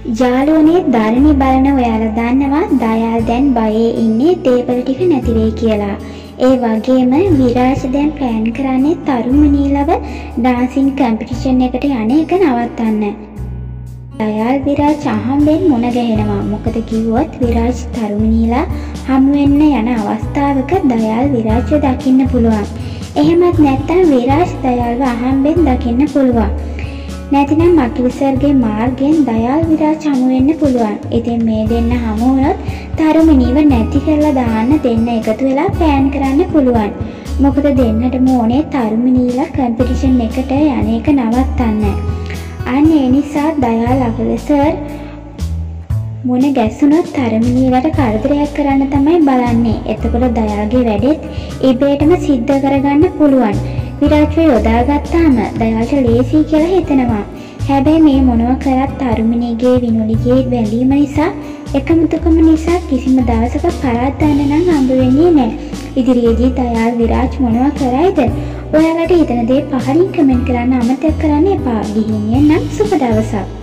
යාළුවනේ ධර්මී බලන ඔයාලා දන්නවා දයාල් දැන් බයේ ඉන්නේ දේපල ටික නැති වෙයි කියලා. ඒ වගේම විරාජ් දැන් ප්ලෑන් කරන්නේ තරුමනීලව ඩාන්සින් කම්පිටිෂන් එකට යන එක නවත්තන්න. දයාල් විරාජ් අහම්බෙන් මුණ ගැහෙනවා. මොකද කිව්වොත් විරාජ් තරුමනීලා හමු වෙන්න යන අවස්ථාවක දයාල් විරාජ්ව දකින්න පුළුවන්. එහෙමත් නැත්නම් විරාජ් දයාල්ව අහම්බෙන් දකින්න පුළුවන්. නැතිනම් අකිලසර්ගේ මාර්ගයෙන් දයාල් විරාජ් හමු වෙන්න පුළුවන්. ඉතින් මේ දෙන්න හමු වුණොත් තරුමිනීව නැති කරලා දාන්න දෙන්න එකතු වෙලා ප්ලෑන් කරන්න පුළුවන්. මොකද දෙන්නටම ඕනේ තරුමිනීලා කම්පිටිෂන් එකට යන එක නවත්තන්න. අන්න ඒ නිසා දයාල් අකිලසර් මුණ ගැසුණොත් තරුමිනීවට කරදරයක් කරන්න තමයි බලන්නේ. එතකොට දයාල්ගේ වැඩෙත් ඉබේටම සිද්ධ කරගන්න පුළුවන්. විරාජ්ව යොදාගත්තාම දයාල්ට ලේසි කියලා හිතනවා. හැබැයි මේ මොනවා කරත් තරුමිනීගේ විනුලිගේ බැඳීම නිසා එකමුතුකම නිසා කිසිම දවසක පරද්දන්න නම් හම්බ වෙන්නේ නැහැ. ඉදිරියේදී දයාල් විරාජ් මොනවා කරයිද? ඔයාලට හිතන දේ පහලින් කමෙන්ට් කරන්න අමතක කරන්න එපා. ගිහින් එන්නම් සුබ දවසක්.